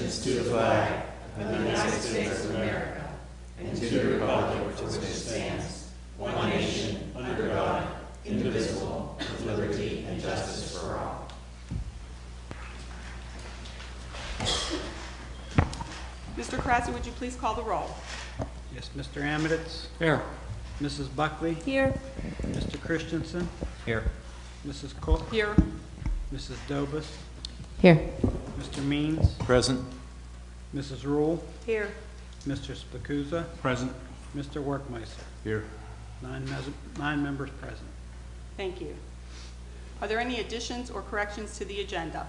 allegiance to the flag of the United States of America and to the republic for which it stands, one nation, under God, indivisible, with liberty and justice for all. Mr. Krause, would you please call the roll? Yes, Mr. Amaditz. Here. Mrs. Buckley. Here. Mr. Christensen. Here. Mrs. Cook. Here. Mrs. Dobus. Here. Mr. Means. Present. Mrs. Rule. Here. Mr. Spacuzza. Present. Mr. Workmeister. Here. 9 members present. Thank you. Are there any additions or corrections to the agenda?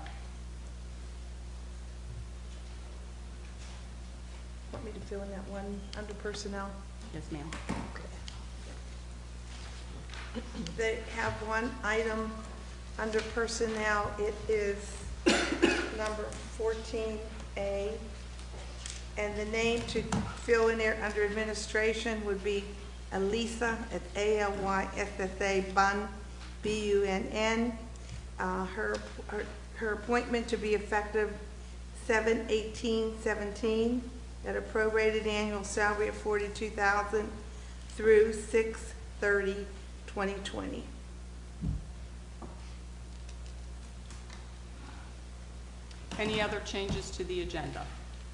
Want me to fill in that one under personnel? Yes, ma'am. They have one item under personnel. It is number 14A, and the name to fill in there under administration would be Alyssa, at A-L-Y-S-S-A, Bunn, B-U-N-N. Her appointment to be effective 7/18/17 at a prorated annual salary of $42,000 through 6/30/2020. Any other changes to the agenda?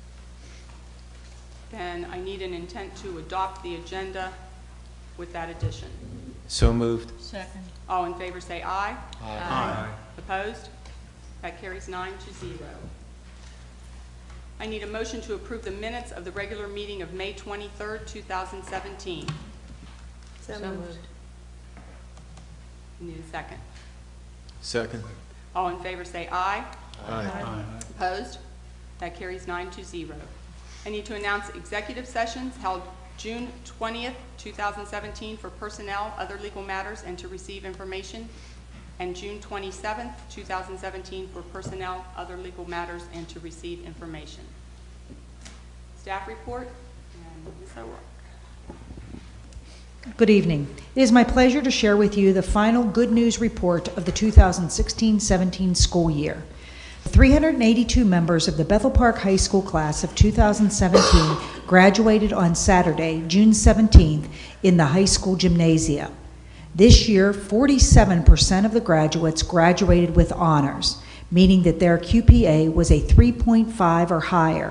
Then I need an intent to adopt the agenda with that addition. So moved. Second. All in favor say aye. Aye. Opposed? That carries 9-0. I need a motion to approve the minutes of the regular meeting of May 23rd, 2017. So moved. Need a second. Second. All in favor say aye. Aye. Opposed? That carries 9-0. I need to announce executive sessions held June 20th, 2017 for personnel, other legal matters, and to receive information, and June 27th, 2017 for personnel, other legal matters, and to receive information. Staff report, and Ms. O'Rourke. Good evening. It is my pleasure to share with you the final good news report of the 2016-17 school year. 382 members of the Bethel Park High School class of 2017 graduated on Saturday, June 17th, in the high school gymnasia. This year, 47% of the graduates graduated with honors, meaning that their QPA was a 3.5 or higher.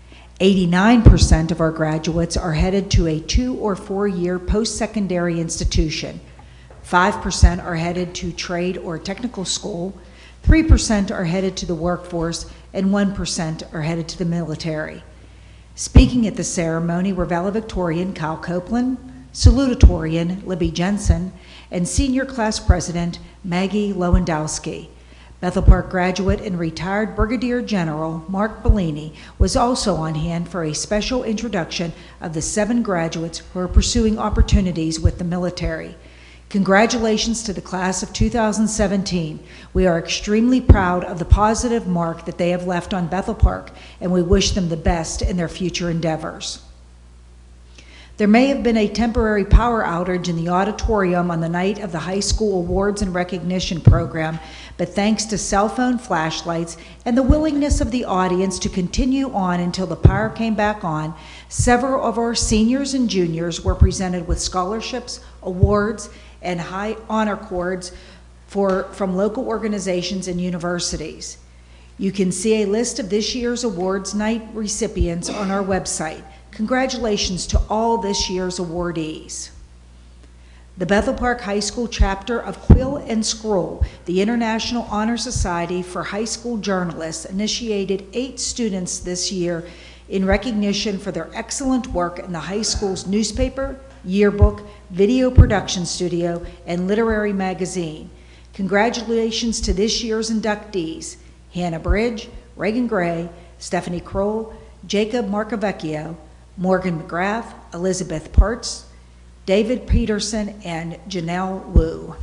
89% of our graduates are headed to a 2- or 4-year post-secondary institution. 5% are headed to trade or technical school. 3% are headed to the workforce, and 1% are headed to the military. Speaking at the ceremony were valedictorian Kyle Copeland, salutatorian Libby Jensen, and senior class president Maggie Lewandowski. Bethel Park graduate and retired Brigadier General Mark Bellini was also on hand for a special introduction of the 7 graduates who are pursuing opportunities with the military. Congratulations to the class of 2017. We are extremely proud of the positive mark that they have left on Bethel Park, and we wish them the best in their future endeavors. There may have been a temporary power outage in the auditorium on the night of the high school awards and recognition program, but thanks to cell phone flashlights and the willingness of the audience to continue on until the power came back on, several of our seniors and juniors were presented with scholarships, awards, and high honor cords from local organizations and universities. You can see a list of this year's awards night recipients on our website. Congratulations to all this year's awardees. The Bethel Park High School chapter of Quill and Scroll, the International Honor Society for High School Journalists, initiated 8 students this year in recognition for their excellent work in the high school's newspaper, yearbook, video production studio, and literary magazine. Congratulations to this year's inductees: Hannah Bridge, Reagan Gray, Stephanie Kroll, Jacob Marcavecchio, Morgan McGrath, Elizabeth Parts, David Peterson, and Janelle Wu.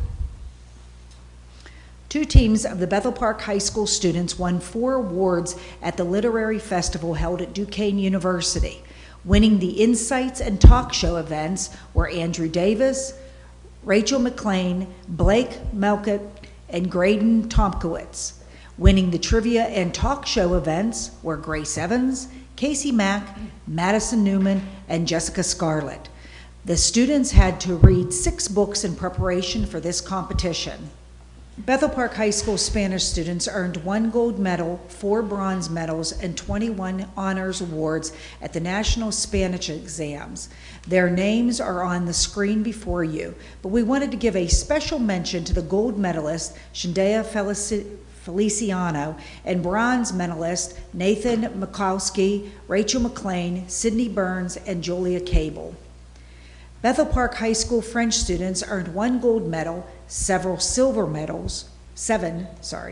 2 teams of the Bethel Park High School students won 4 awards at the Literary Festival held at Duquesne University. Winning the Insights and Talk Show events were Andrew Davis, Rachel McLean, Blake Melkett, and Graydon Tomkowitz. Winning the trivia and talk show events were Grace Evans, Casey Mack, Madison Newman, and Jessica Scarlett. The students had to read 6 books in preparation for this competition. Bethel Park High School Spanish students earned 1 gold medal, 4 bronze medals, and 21 honors awards at the National Spanish exams. Their names are on the screen before you, but we wanted to give a special mention to the gold medalist, Shandaya Feliciano, and bronze medalist, Nathan Mikowski, Rachel McLean, Sydney Burns, and Julia Cable. Bethel Park High School French students earned 1 gold medal, 7 silver medals, 10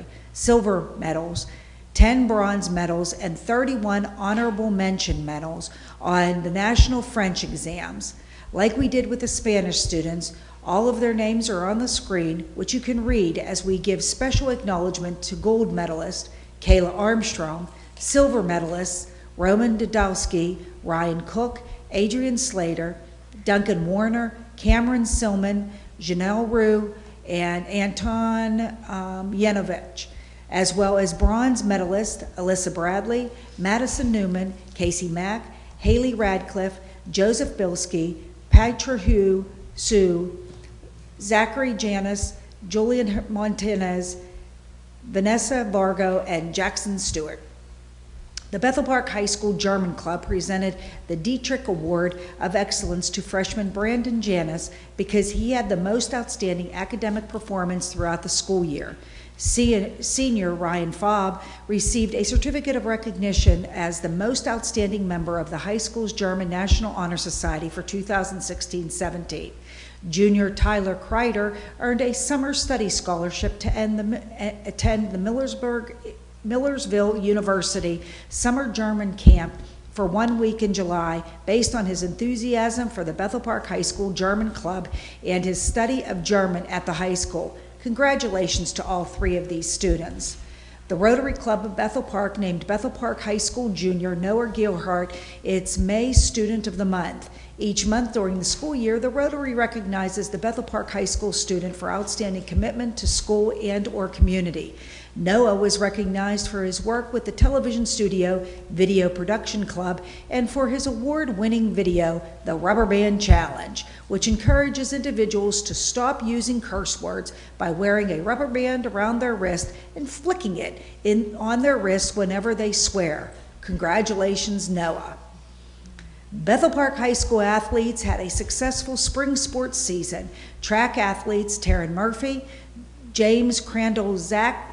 bronze medals, and 31 honorable mention medals on the National French exams. Like we did with the Spanish students, all of their names are on the screen, which you can read as we give special acknowledgement to gold medalist Kayla Armstrong, silver medalists Roman Dodowski, Ryan Cook, Adrian Slater, Duncan Warner, Cameron Silman, Janelle Rue, and Anton Yanovich, as well as bronze medalist Alyssa Bradley, Madison Newman, Casey Mack, Haley Radcliffe, Joseph Bilski, Patra Hu Sue, Zachary Janis, Julian Montanez, Vanessa Vargo, and Jackson Stewart. The Bethel Park High School German Club presented the Dietrich Award of Excellence to freshman Brandon Janis because he had the most outstanding academic performance throughout the school year. Senior Ryan Fobb received a certificate of recognition as the most outstanding member of the high school's German National Honor Society for 2016-17. Junior Tyler Kreider earned a summer study scholarship to attend the Millersville University Summer German Camp for 1 week in July based on his enthusiasm for the Bethel Park High School German Club and his study of German at the high school. Congratulations to all 3 of these students. The Rotary Club of Bethel Park named Bethel Park High School Junior Noah Gilhart its May Student of the Month. Each month during the school year, the Rotary recognizes the Bethel Park High School student for outstanding commitment to school and/or community. Noah was recognized for his work with the television studio Video Production Club and for his award-winning video, The Rubber Band Challenge, which encourages individuals to stop using curse words by wearing a rubber band around their wrist and flicking it on their wrists whenever they swear. Congratulations, Noah. Bethel Park High School athletes had a successful spring sports season. Track athletes Taryn Murphy, James Crandall, Zach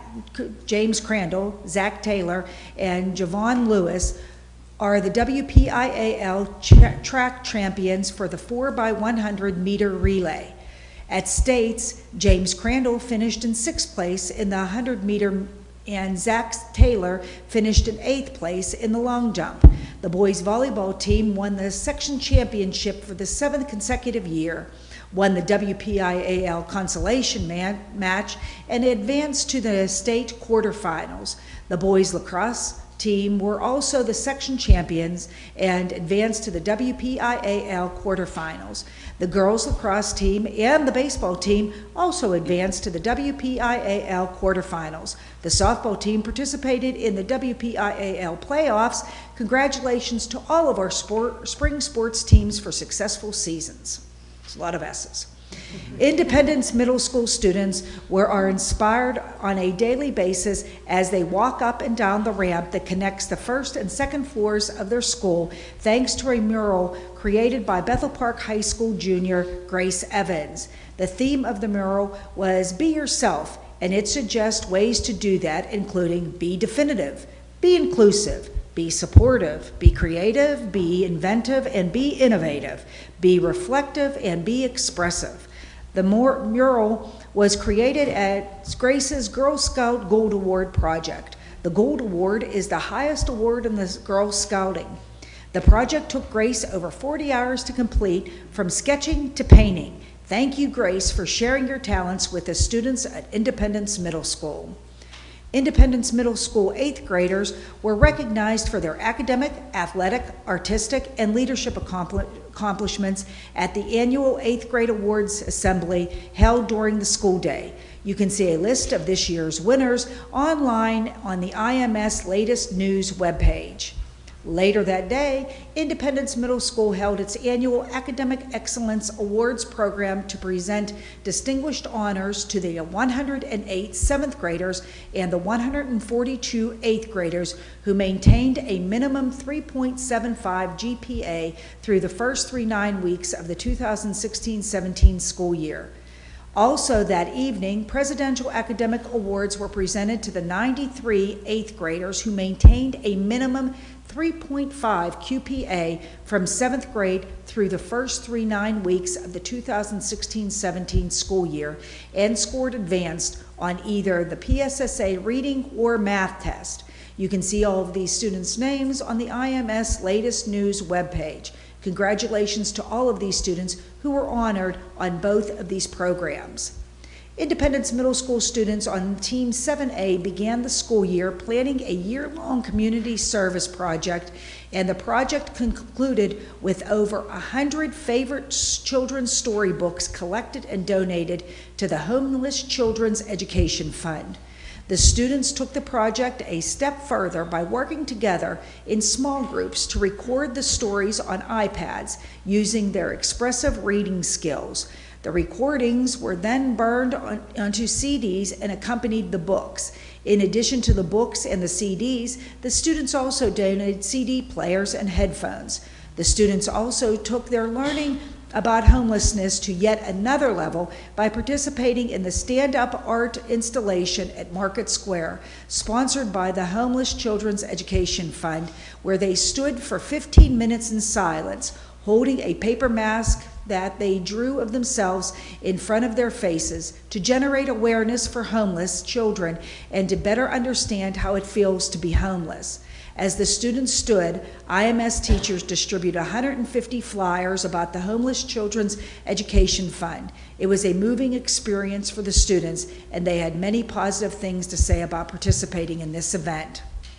Taylor, and Javon Lewis are the WPIAL track champions for the 4x100 meter relay. At States, James Crandall finished in 6th place in the 100 meter and Zach Taylor finished in 8th place in the long jump. The boys volleyball team won the section championship for the 7th consecutive year, won the WPIAL consolation match, and advanced to the state quarterfinals. The boys lacrosse team were also the section champions and advanced to the WPIAL quarterfinals. The girls lacrosse team and the baseball team also advanced to the WPIAL quarterfinals. The softball team participated in the WPIAL playoffs. Congratulations to all of our spring sports teams for successful seasons. It's a lot of S's. Independence Middle School students are inspired on a daily basis as they walk up and down the ramp that connects the first and second floors of their school, thanks to a mural created by Bethel Park High School junior Grace Evans. The theme of the mural was Be Yourself, and it suggests ways to do that, including be definitive, be inclusive, be supportive, be creative, be inventive, and be innovative, be reflective, and be expressive. The mural was created at Grace's Girl Scout Gold Award project. The Gold Award is the highest award in the Girl Scouting. The project took Grace over 40 hours to complete, from sketching to painting. Thank you, Grace, for sharing your talents with the students at Independence Middle School. Independence Middle School 8th graders were recognized for their academic, athletic, artistic, and leadership accomplishments at the annual 8th grade awards assembly held during the school day. You can see a list of this year's winners online on the IMS Latest News webpage. Later that day, Independence Middle School held its annual Academic Excellence Awards program to present distinguished honors to the 108 7th graders and the 142 8th graders who maintained a minimum 3.75 GPA through the first 9 weeks of the 2016-17 school year. Also that evening, Presidential Academic Awards were presented to the 93 8th graders who maintained a minimum 3.5 QPA from 7th grade through the first 9 weeks of the 2016-17 school year and scored advanced on either the PSSA reading or math test. You can see all of these students' names on the IMS Latest News webpage. Congratulations to all of these students who were honored on both of these programs. Independence Middle School students on Team 7A began the school year planning a year-long community service project, and the project concluded with over 100 favorite children's storybooks collected and donated to the Homeless Children's Education Fund. The students took the project a step further by working together in small groups to record the stories on iPads using their expressive reading skills. The recordings were then burned onto CDs and accompanied the books. In addition to the books and the CDs, the students also donated CD players and headphones. The students also took their learning about homelessness to yet another level by participating in the stand-up art installation at Market Square, sponsored by the Homeless Children's Education Fund, where they stood for 15 minutes in silence, holding a paper mask that they drew of themselves in front of their faces to generate awareness for homeless children and to better understand how it feels to be homeless. As the students stood, IMS teachers distributed 150 flyers about the Homeless Children's Education Fund. It was a moving experience for the students, and they had many positive things to say about participating in this event.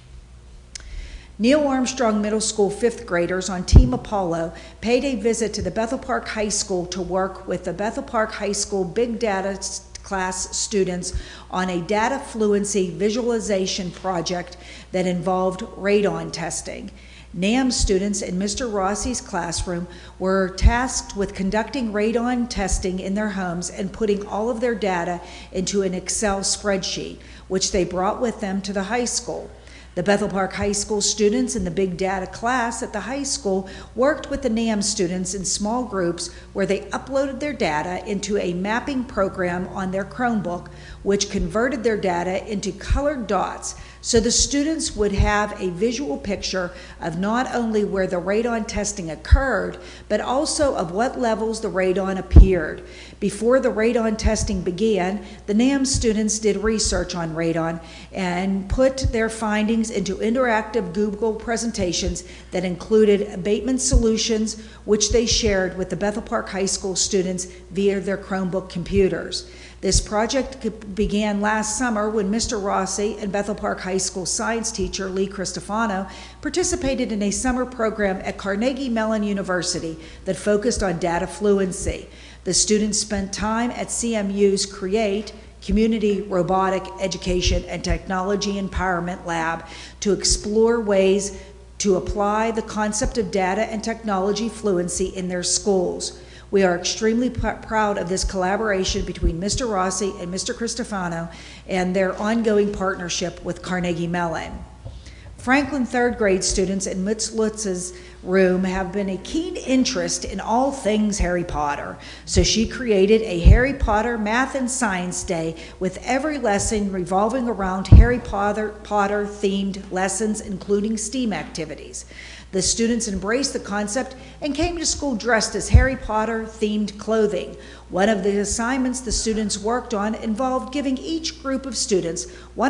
Neil Armstrong Middle School 5th graders on Team Apollo paid a visit to the Bethel Park High School to work with the Bethel Park High School Big Data class students on a data fluency visualization project that involved radon testing. NAM students in Mr. Rossi's classroom were tasked with conducting radon testing in their homes and putting all of their data into an Excel spreadsheet, which they brought with them to the high school. The Bethel Park High School students in the Big Data class at the high school worked with the NAM students in small groups where they uploaded their data into a mapping program on their Chromebook, which converted their data into colored dots so the students would have a visual picture of not only where the radon testing occurred, but also of what levels the radon appeared. Before the radon testing began, the NAM students did research on radon and put their findings into interactive Google presentations that included abatement solutions, which they shared with the Bethel Park High School students via their Chromebook computers. This project began last summer when Mr. Rossi and Bethel Park High School science teacher Lee Cristofano participated in a summer program at Carnegie Mellon University that focused on data fluency. The students spent time at CMU's CREATE, Community Robotic Education and Technology Empowerment Lab, to explore ways to apply the concept of data and technology fluency in their schools. We are extremely proud of this collaboration between Mr. Rossi and Mr. Cristofano and their ongoing partnership with Carnegie Mellon. Franklin 3rd grade students in Ms. Lutz's room have been a keen interest in all things Harry Potter, so she created a Harry Potter Math and Science Day with every lesson revolving around Harry Potter themed lessons, including STEAM activities. The students embraced the concept and came to school dressed as Harry Potter themed clothing. One of the assignments the students worked on involved giving each group of students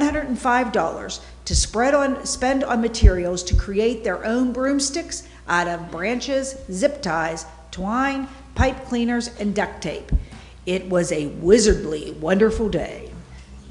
$105 to spend on materials to create their own broomsticks out of branches, zip ties, twine, pipe cleaners, and duct tape. It was a wizardly wonderful day.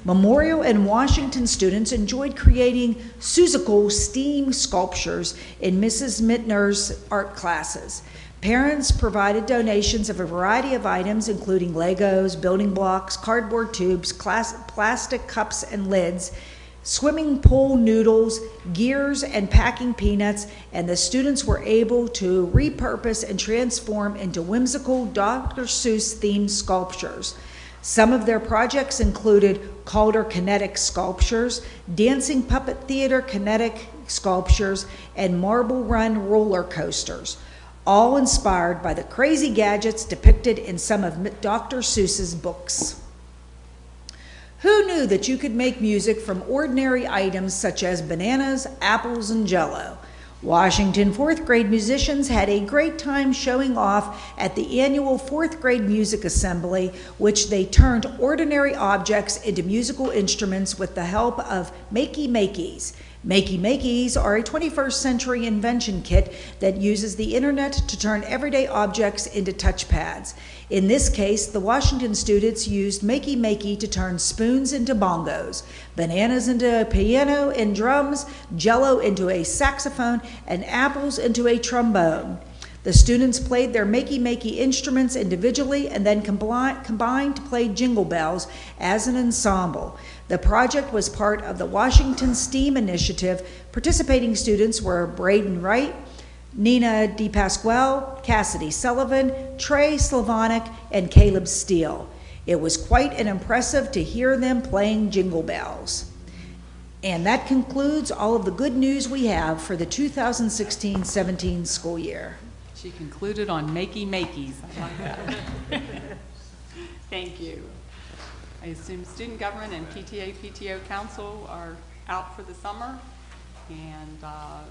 Memorial and Washington students enjoyed creating Seussical steam sculptures in Mrs. Mittner's art classes. Parents provided donations of a variety of items, including Legos, building blocks, cardboard tubes, plastic cups and lids, swimming pool noodles, gears, and packing peanuts, and the students were able to repurpose and transform into whimsical Dr. Seuss-themed sculptures. Some of their projects included Calder kinetic sculptures, dancing puppet theater kinetic sculptures, and marble run roller coasters, all inspired by the crazy gadgets depicted in some of Dr. Seuss's books. Who knew that you could make music from ordinary items such as bananas, apples, and Jell-O? Washington fourth grade musicians had a great time showing off at the annual fourth grade music assembly, which they turned ordinary objects into musical instruments with the help of Makey-Makeys. Makey-Makeys are a 21st century invention kit that uses the internet to turn everyday objects into touchpads. In this case, the Washington students used Makey-Makey to turn spoons into bongos, bananas into a piano and drums, Jell-O into a saxophone, and apples into a trombone. The students played their Makey-Makey instruments individually and then combined to play Jingle Bells as an ensemble. The project was part of the Washington STEAM Initiative. Participating students were Braden Wright, Nina DePasquale, Cassidy Sullivan, Trey Slavonic, and Caleb Steele. It was quite an impressive to hear them playing Jingle Bells. And that concludes all of the good news we have for the 2016-17 school year. She concluded on Makey-Makeys. I like that. Thank you. I assume student government and PTA, PTO council are out for the summer, and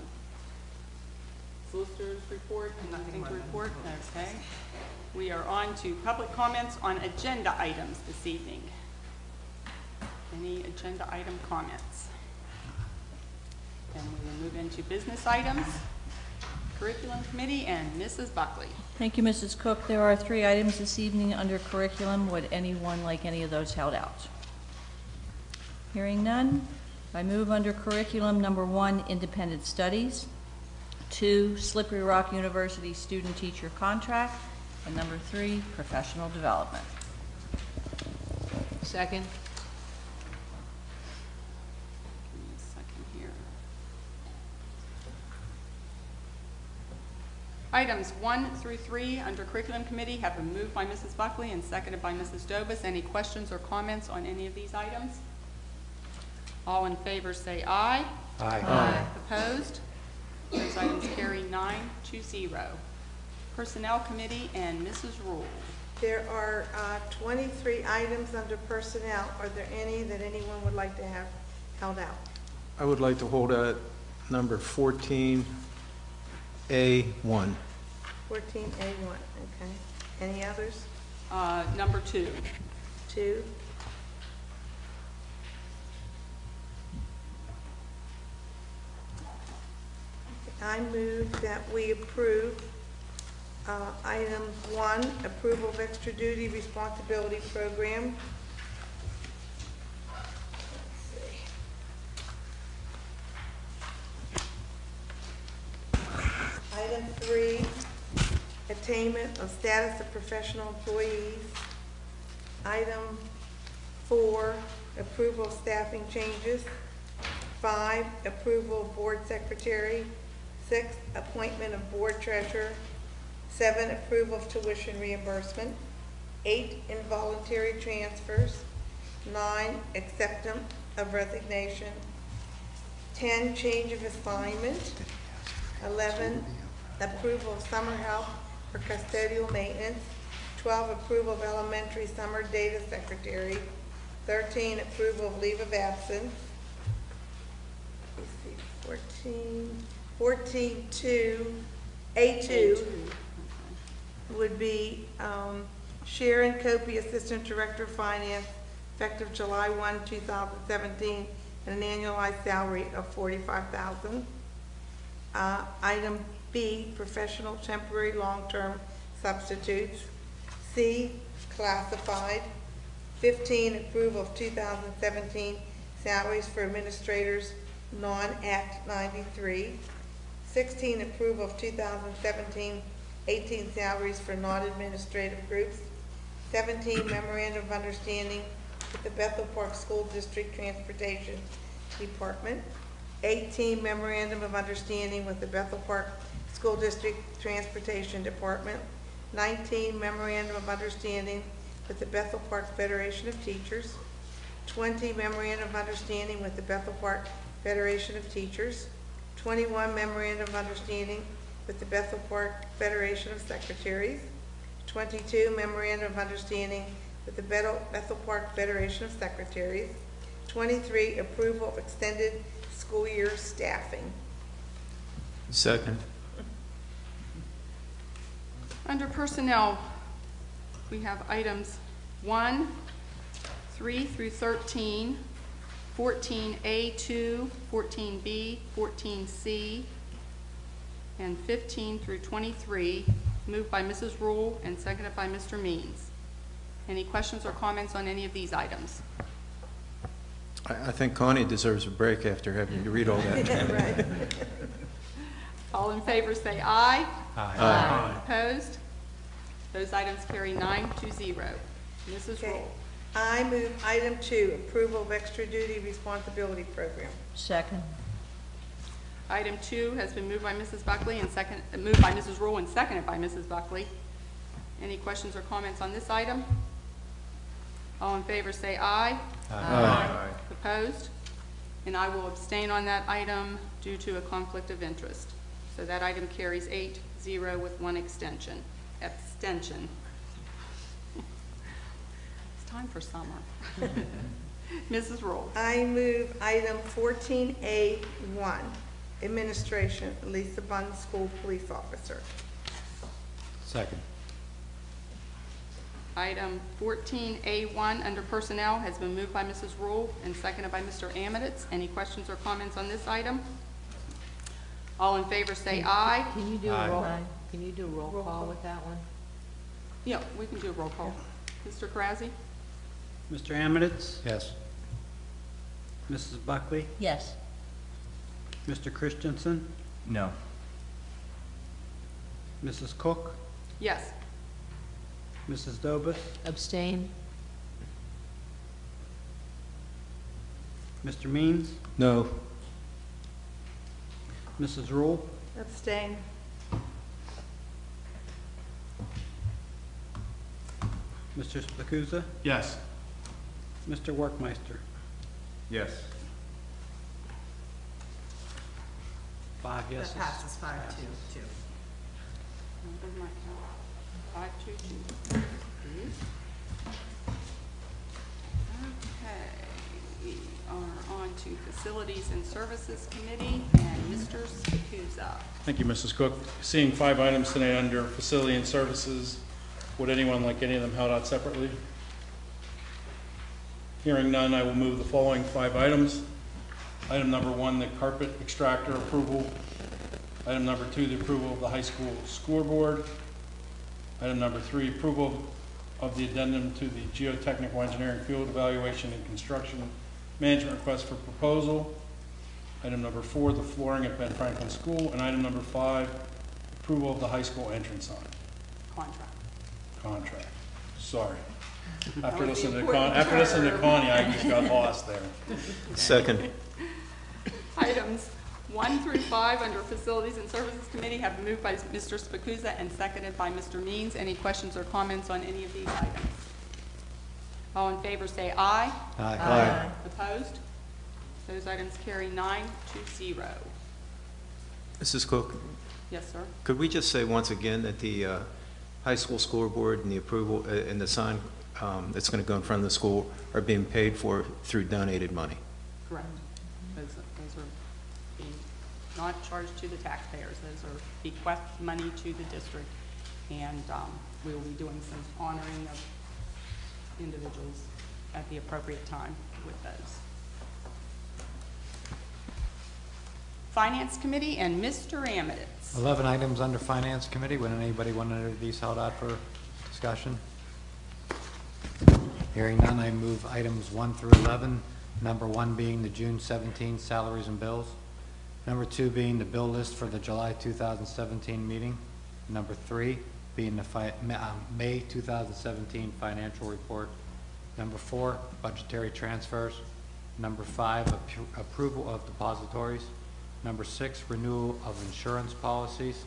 solicitor's report, nothing to report. Okay. We are on to public comments on agenda items this evening. Any agenda item comments? And we will move into business items. Curriculum Committee and Mrs. Buckley. Thank you, Mrs. Cook. There are 3 items this evening under curriculum. Would anyone like any of those held out? Hearing none, I move under curriculum number 1, independent studies, 2, Slippery Rock University student-teacher contract, and number 3, professional development. Second. Give me a second here. Items 1 through 3 under Curriculum Committee have been moved by Mrs. Buckley and seconded by Mrs. Dobus. Any questions or comments on any of these items? All in favor say aye. Aye. Aye. Opposed? Those items carry 9-0. Personnel Committee and Mrs. Rule. There are 23 items under personnel. Are there any that anyone would like to have held out? I would like to hold out number 14A1. 14A1, okay. Any others? Number 2. 2. I move that we approve item 1, approval of extra duty responsibility program. Item 3, attainment of status of professional employees. Item 4, approval of staffing changes. 5, approval of board secretary. 6, appointment of board treasurer. 7, approval of tuition reimbursement. 8, involuntary transfers. 9, acceptance of resignation. 10, change of assignment. 11, approval of summer help for custodial maintenance. 12, approval of elementary summer data secretary. 13, approval of leave of absence. Let's see, 14.2A2 would be Sharon Copey, Assistant Director of Finance, effective July 1, 2017, and an annualized salary of $45,000. Item B, professional temporary long-term substitutes. C, classified. 15, approval of 2017 salaries for administrators, non-Act 93. 16, approval of 2017-18 salaries for non-administrative groups. 17, memorandum of understanding with the Bethel Park School District Transportation Department. 18, memorandum of understanding with the Bethel Park School District Transportation Department. 19, memorandum of understanding with the Bethel Park Federation of Teachers. 20, memorandum of understanding with the Bethel Park Federation of Teachers. 21, memorandum of understanding with the Bethel Park Federation of Secretaries. 22, memorandum of understanding with the Bethel Park Federation of Secretaries. 23, approval of extended school year staffing. Second. Under personnel, we have items 1, 3 through 13, 14A2, 14B, 14C, and 15 through 23, moved by Mrs. Rule and seconded by Mr. Means. Any questions or comments on any of these items? I think Connie deserves a break after having to read all that. Right. All in favor say aye. Aye. Opposed? Those items carry 9-0. Mrs. Okay. Rule. I move item 2, approval of extra duty responsibility program. Second. Item 2 has been moved by Mrs. Buckley and moved by Mrs. Rule and seconded by Mrs. Buckley. Any questions or comments on this item? All in favor say aye. Aye. Opposed? And I will abstain on that item due to a conflict of interest. So that item carries 8-0 with one abstention. It's time for summer. Mrs. Rule. I move item 14A1, administration, Lisa Bunn, school police officer. Second. Item 14A1 under personnel has been moved by Mrs. Rule and seconded by Mr. Amidits. Any questions or comments on this item? All in favor say aye. Can you do a roll, can you do a roll call with that one? Yeah, we can do a roll call. Mr. Karazzi? Mr. Amidits? Yes. Mrs. Buckley? Yes. Mr. Christensen? No. Mrs. Cook? Yes. Mrs. Dobus? Abstain? Mr. Means? No. Mrs. Rule? Abstain. Mr. Spacuzza? Yes. Mr. Workmeister? Yes. 5 yeses. That passes 5-2. Where's my count? 5-2-2. Okay, we are on to Facilities and Services Committee and Mr. Spacuzza. Thank you, Mrs. Cook. Seeing 5 items tonight under Facility and Services, would anyone like any of them held out separately? Hearing none, I will move the following 5 items. Item number 1, the carpet extractor approval. Item number 2, the approval of the high school scoreboard. Item number 3, approval of the addendum to the geotechnical engineering field evaluation and construction management request for proposal. Item number 4, the flooring at Ben Franklin School. And item number 5, approval of the high school entrance sign. Contract. Sorry. After listening to Connie, I just got lost there. Second. Items 1 through 5 under Facilities and Services Committee have been moved by Mr. Spacuzza and seconded by Mr. Means. Any questions or comments on any of these items? All in favor say aye. Aye. Opposed? Those items carry 9-0. Mrs. Cook, Yes, sir. could we just say once again that the high school scoreboard and the approval and the sign that's going to go in front of the school are being paid for through donated money? Correct. Those are being not charged to the taxpayers. Those are bequest money to the district, and we will be doing some honoring of individuals at the appropriate time with those. Finance Committee and Mr. Amidits. 11 items under Finance Committee. Would anybody want any of these held out for discussion? Hearing none, I move items 1 through 11, number 1 being the June 17 salaries and bills, number 2 being the bill list for the July 2017 meeting, number 3 being the May 2017 financial report, number 4, budgetary transfers, number 5, approval of depositories, number 6, renewal of insurance policies,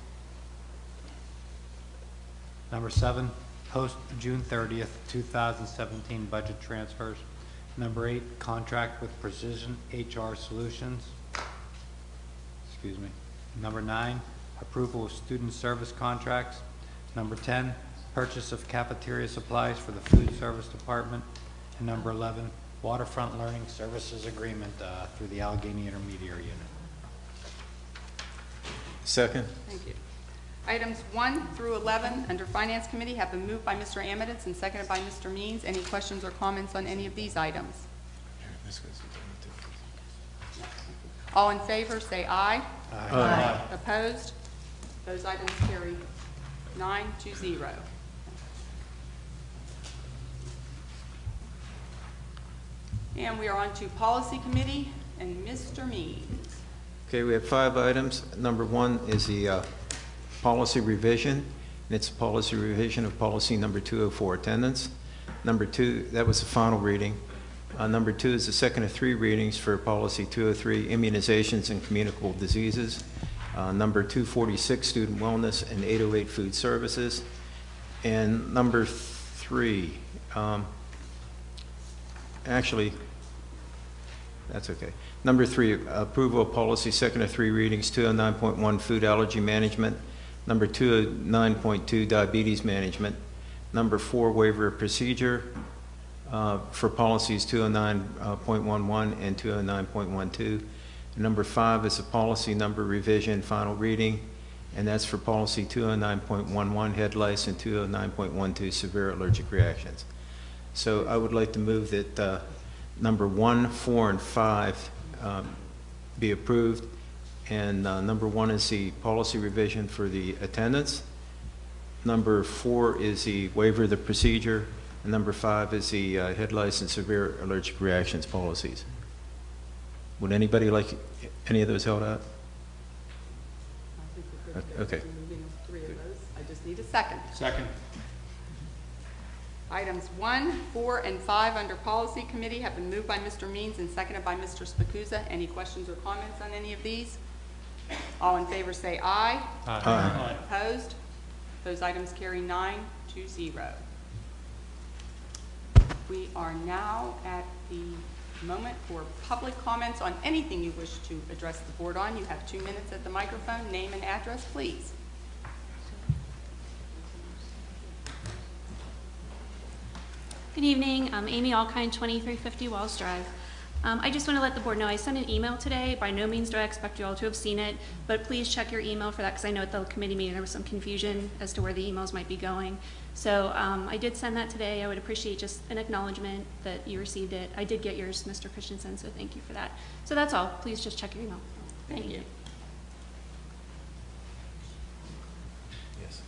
number 7, post June 30th, 2017 budget transfers, number 8, contract with Precision HR Solutions, excuse me, number 9, approval of student service contracts, number 10, purchase of cafeteria supplies for the food service department, and number 11, waterfront learning services agreement through the Allegheny Intermediary Unit. Second. Thank you. Items 1 through 11 under Finance Committee have been moved by Mr. Amidits and seconded by Mr. Means. Any questions or comments on any of these items? All in favor, say aye. Aye. Opposed? Those items carry 9-0. And we are on to Policy Committee and Mr. Means. Okay, we have 5 items. Number 1 is the policy revision, and it's a policy revision of policy number 204, attendance. Number 2, that was the final reading. Number 2 is the second of 3 readings for policy 203, immunizations and communicable diseases. Number 246, student wellness, and 808, food services. And number 3, actually, that's okay. Number 3, approval of policy second of 3 readings, 209.1, food allergy management. Number 209.2, diabetes management. Number 4, waiver of procedure for policies 209.11 and 209.12. Number 5 is a policy number revision, final reading, and that's for policy 209.11, head lice, and 209.12, severe allergic reactions. So I would like to move that number 1, 4, and 5 be approved. And number 1 is the policy revision for the attendance. Number 4 is the waiver of the procedure. And number 5 is the head lice and severe allergic reactions policies. Would anybody like any of those held out? I think we're good to Okay. moving 3 of those. I just need a second. Second. Items 1, 4, and 5 under Policy Committee have been moved by Mr. Means and seconded by Mr. Spacuzza. Any questions or comments on any of these? All in favor say aye. Aye. Opposed? Those items carry 9-0. We are now at the moment for public comments on anything you wish to address the board on. You have 2 minutes at the microphone. Name and address, please. Good evening. I'm Amy Alkine, 2350 Wells Drive. I just want to let the board know I sent an email today. By no means do I expect you all to have seen it, but please check your email for that because I know at the committee meeting there was some confusion as to where the emails might be going. So I did send that today. I would appreciate just an acknowledgement that you received it. I did get yours, Mr. Christensen, so thank you for that. So that's all. Please just check your email. Thank you. Yes.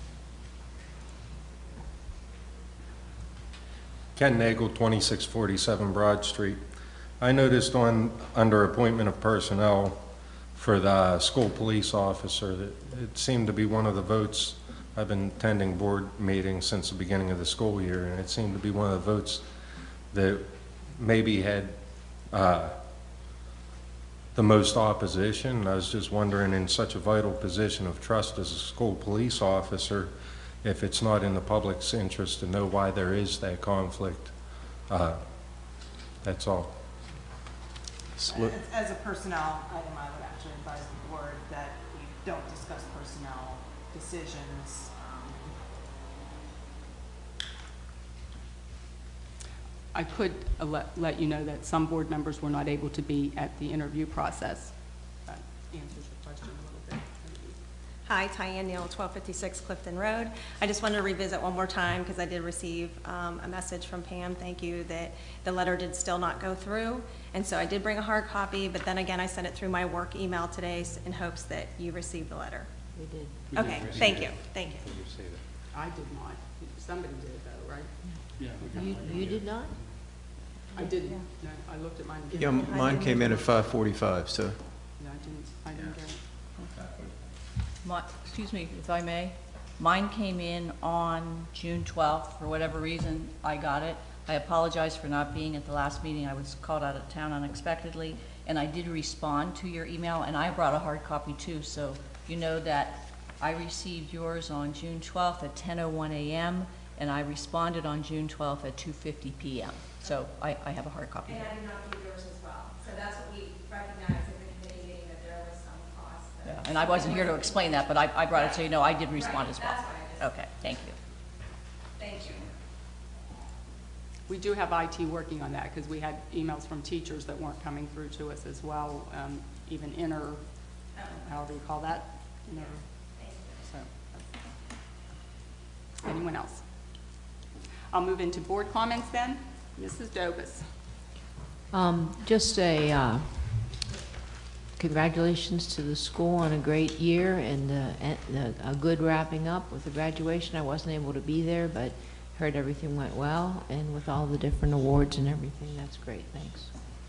Ken Nagel, 2647 Broad Street. I noticed under appointment of personnel for the school police officer that it seemed to be one of the votes. I've been attending board meetings since the beginning of the school year, and it seemed to be one of the votes that maybe had the most opposition. I was just wondering, in such a vital position of trust as a school police officer, if it's not in the public's interest to know why there is that conflict. That's all. As a personnel item, I would actually advise the board that we don't discuss personnel decisions. I could let you know that some board members were not able to be at the interview process. That answers your question a little bit. Hi, Tyann Neal, 1256 Clifton Road. I just wanted to revisit one more time because I did receive a message from Pam, thank you, that the letter did still not go through. And so I did bring a hard copy, but then again, I sent it through my work email today in hopes that you received the letter. We did. Okay, thank you, thank you. I did not. Somebody did though, right? Yeah. You did not? I didn't. No, I looked at mine again. Yeah, mine came in at 5:45, so. No, I didn't get it. Excuse me, if I may. Mine came in on June 12th. For whatever reason, I got it. I apologize for not being at the last meeting. I was called out of town unexpectedly, and I did respond to your email, and I brought a hard copy too, so you know that I received yours on June 12th at 10:01 a.m., and I responded on June 12th at 2:50 p.m. So I have a hard copy And here. I did not do yours as well. So that's what we recognized at the committee meeting, that there was some cost. Yeah, and I wasn't here to explain that, but I brought it so you know I did respond as well. That's why I just, Okay, thank you. thank you. We do have IT working on that because we had emails from teachers that weren't coming through to us as well, even however you call that. So, anyone else? I'll move into board comments then. Mrs. Dobus. Just a congratulations to the school on a great year and a good wrapping up with the graduation. I wasn't able to be there, but heard everything went well, and with all the different awards and everything, that's great. Thanks.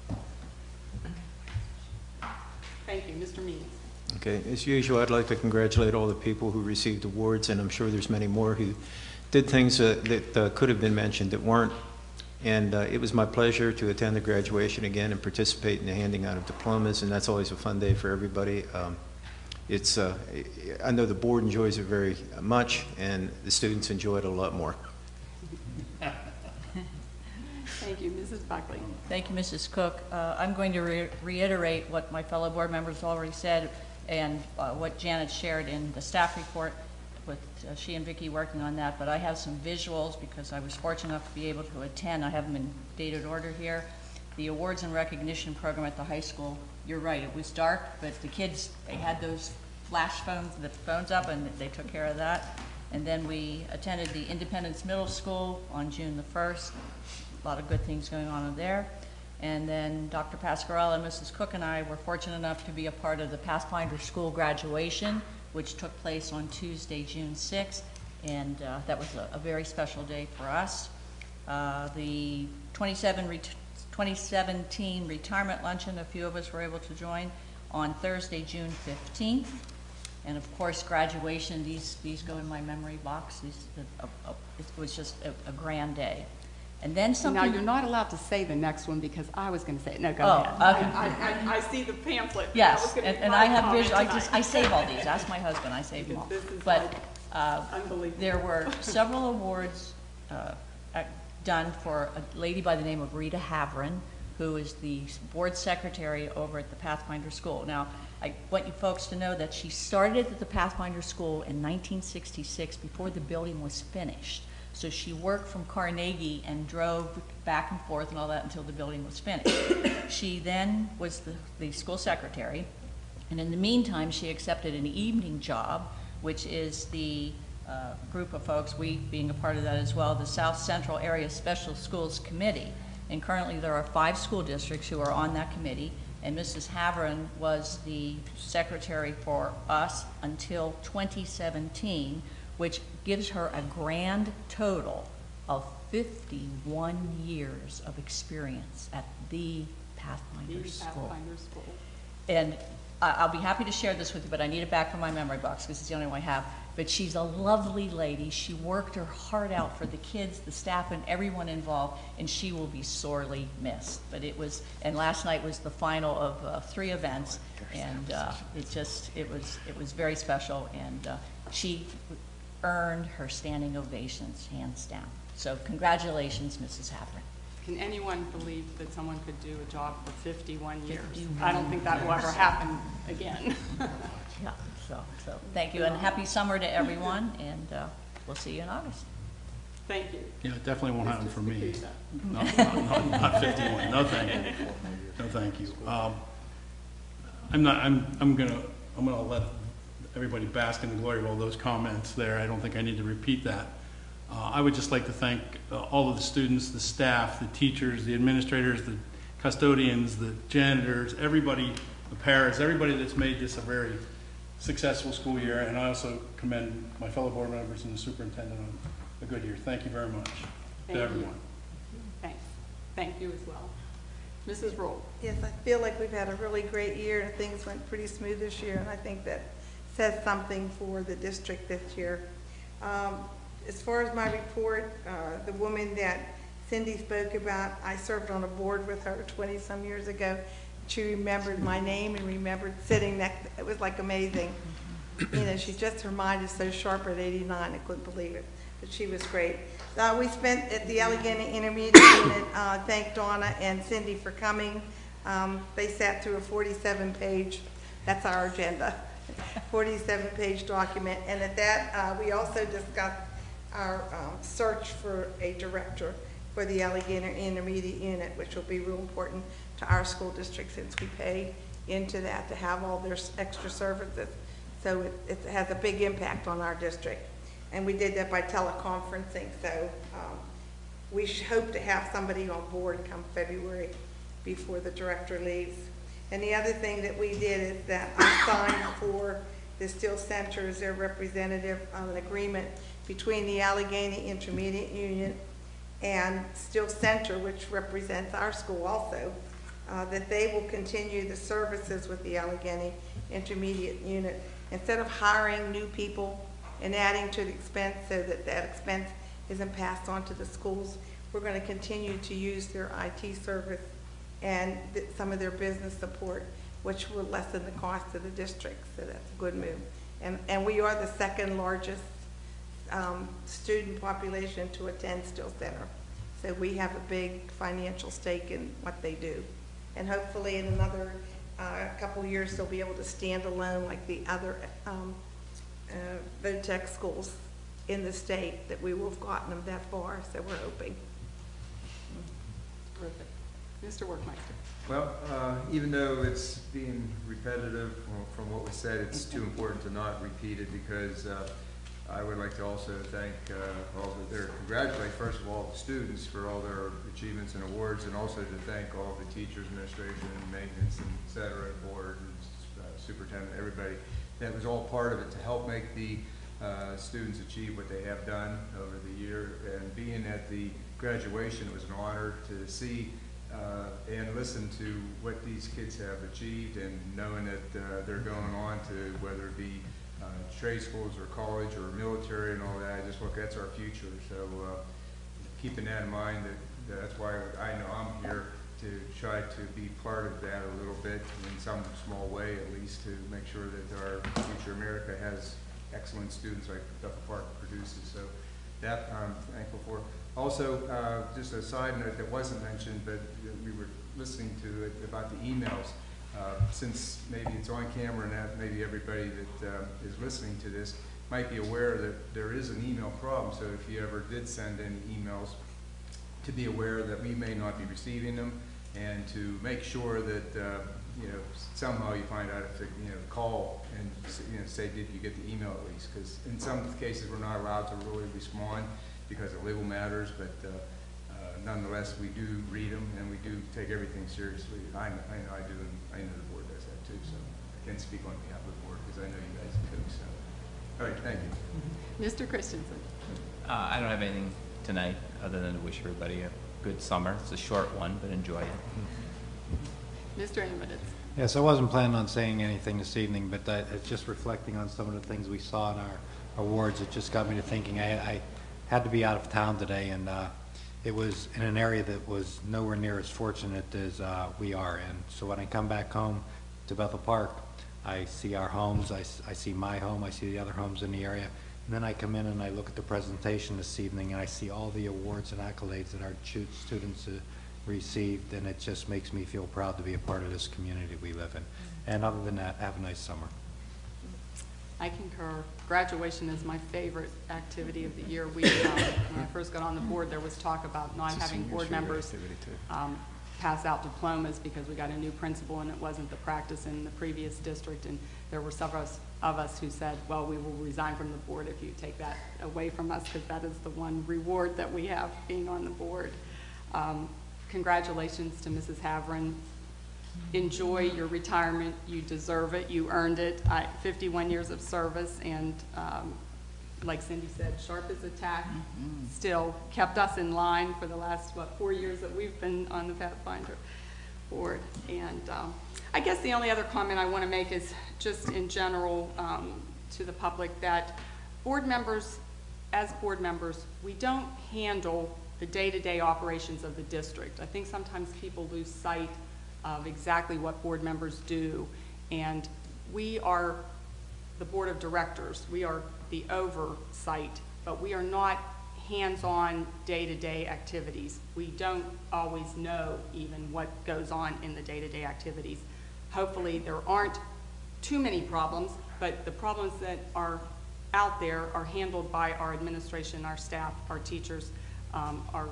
Thank you. Mr. Means. Okay, as usual, I'd like to congratulate all the people who received awards, and I'm sure there's many more who did things that could have been mentioned that weren't. And it was my pleasure to attend the graduation again and participate in the handing out of diplomas, and that's always a fun day for everybody. I know the board enjoys it very much, and the students enjoy it a lot more. Thank you. Mrs. Buckley. Thank you, Mrs. Cook. I'm going to reiterate what my fellow board members already said and what Janet shared in the staff report with she and Vicki working on that, but I have some visuals because I was fortunate enough to be able to attend. I have them in dated order here. The awards and recognition program at the high school, you're right, it was dark, but the kids, they had those flash phones, the phones up, and they took care of that. And then we attended the Independence Middle School on June the 1st. A lot of good things going on there. And then Dr. Pasquarella and Mrs. Cook and I were fortunate enough to be a part of the Pathfinder School graduation, which took place on Tuesday, June 6th, and that was a very special day for us. The 2017 retirement luncheon, a few of us were able to join on Thursday, June 15th. And of course, graduation, these go in my memory box. It was just a grand day. And then something. Now, you're not allowed to say the next one because I was going to say it. No, go ahead. Okay. I see the pamphlet. Yes, and I have visual, I save all these. Ask my husband, I save them all. But unbelievable. there were several awards done for a lady by the name of Rita Havrin, who is the board secretary over at the Pathfinder School. Now, I want you folks to know that she started at the Pathfinder School in 1966 before the building was finished. So she worked from Carnegie and drove back and forth and all that until the building was finished. She then was the school secretary, and in the meantime, she accepted an evening job, which is the group of folks, we being a part of that as well, the South Central Area Special Schools Committee. And currently there are 5 school districts who are on that committee, and Mrs. Havrin was the secretary for us until 2017, which gives her a grand total of 51 years of experience at the Pathfinder School. And I'll be happy to share this with you, but I need it back from my memory box because it's the only one I have. But she's a lovely lady. She worked her heart out for the kids, the staff, and everyone involved, and she will be sorely missed. But it was, and last night was the final of 3 events, and it was very special, and she earned her standing ovations, hands down. So congratulations, Mrs. Havrin. Can anyone believe that someone could do a job for 51 years? I don't think that will ever happen again. Yeah, so thank you, and happy summer to everyone, and we'll see you in August. Thank you. Yeah, it definitely won't happen for me. Not 51. No, thank you. No, thank you. I'm gonna let everybody bask in the glory of all those comments there. I don't think I need to repeat that. I would just like to thank all of the students, the staff, the teachers, the administrators, the custodians, the janitors, everybody, the paras, everybody that's made this a very successful school year, and I also commend my fellow board members and the superintendent on a good year. Thank you very much Thank to you. everyone. Thanks. Thank you as well. Mrs. Roll. Yes, I feel like we've had a really great year, and things went pretty smooth this year, and I think that says something for the district this year. As far as my report, the woman that Cindy spoke about, I served on a board with her 20-some years ago. She remembered my name and remembered sitting next. It was like amazing. You know, her mind is so sharp at 89, I couldn't believe it. But she was great. We spent at the Allegheny Intermediate Unit, thank Donna and Cindy for coming. They sat through a 47-page, that's our agenda, 47-page document. And at that, we also discussed our search for a director for the Allegheny Intermediate Unit, which will be real important to our school district since we pay into that to have all their extra services. So it has a big impact on our district. And we did that by teleconferencing, so we hope to have somebody on board come February before the director leaves. And the other thing that we did is that I signed for the Steele Center as their representative on an agreement between the Allegheny Intermediate Union and Steele Center, which represents our school also, that they will continue the services with the Allegheny Intermediate Unit. Instead of hiring new people and adding to the expense so that that expense isn't passed on to the schools, we're going to continue to use their IT service and some of their business support, which will lessen the cost of the district, so that's a good move. And we are the second largest student population to attend Steele Center. So we have a big financial stake in what they do. And hopefully in another couple of years, they'll be able to stand alone like the other VOTEC schools in the state, that we will have gotten them that far, so we're hoping. Terrific. Mr. Workmeister. Well, even though it's being repetitive from what was said, it's too important to not repeat it, because I would like to also thank congratulate first of all the students for all their achievements and awards, and also to thank all the teachers, administration, maintenance, and et cetera, board, and superintendent, everybody that was all part of it to help make the students achieve what they have done over the year. And being at the graduation, it was an honor to see and listen to what these kids have achieved, and knowing that they're going on to whether it be trade schools or college or military and all that. I just look, that's our future. So keeping that in mind, that's why I know I'm here to try to be part of that a little bit in some small way, at least, to make sure that our future America has excellent students like Bethel Park produces. So that I'm thankful for. Also, just a side note that wasn't mentioned, but we were listening to it about the emails. Since maybe it's on camera and that maybe everybody that is listening to this might be aware that there is an email problem. So if you ever did send any emails, to be aware that we may not be receiving them, and to make sure that somehow you find out if to call and say, did you get the email at least? Because in some cases we're not allowed to really respond because of legal matters, but nonetheless we do read them and we do take everything seriously. I know I do, and I know the board does that too. So I can speak on behalf of the board because I know you guys do. So, all right, thank you. Mr. Christensen. I don't have anything tonight other than to wish everybody a good summer. It's a short one, but enjoy it. Mr. Amos. Yes, I wasn't planning on saying anything this evening, but it's just reflecting on some of the things we saw in our awards. It just got me to thinking. I had to be out of town today, and it was in an area that was nowhere near as fortunate as we are in. So when I come back home to Bethel Park, I see our homes, I see my home, I see the other homes in the area, and then I come in and I look at the presentation this evening and I see all the awards and accolades that our students received, and it just makes me feel proud to be a part of this community we live in. And other than that, have a nice summer. I concur. Graduation is my favorite activity of the year. When I first got on the board, there was talk about not having board members pass out diplomas because we got a new principal and it wasn't the practice in the previous district. And there were several of us who said, well, we will resign from the board if you take that away from us, because that is the one reward that we have being on the board. Congratulations to Mrs. Havron, enjoy your retirement. You deserve it. You earned it. 51 years of service, and like Cindy said, sharp as a tack, still kept us in line for the last, 4 years that we've been on the Pathfinder board. And I guess the only other comment I want to make is just in general to the public that board members, as board members, we don't handle the day-to-day operations of the district. I think sometimes people lose sight of exactly what board members do, and we are the board of directors. We are the oversight, but we are not hands-on day-to-day activities. We don't always know even what goes on in the day-to-day activities. Hopefully there aren't too many problems, but the problems that are out there are handled by our administration, our staff, our teachers, our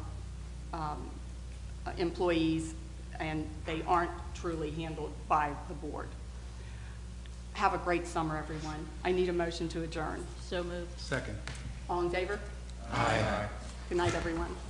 employees, and they aren't truly handled by the board. Have a great summer, everyone. I need a motion to adjourn. So moved. Second. All in favor? Aye. Good night, everyone.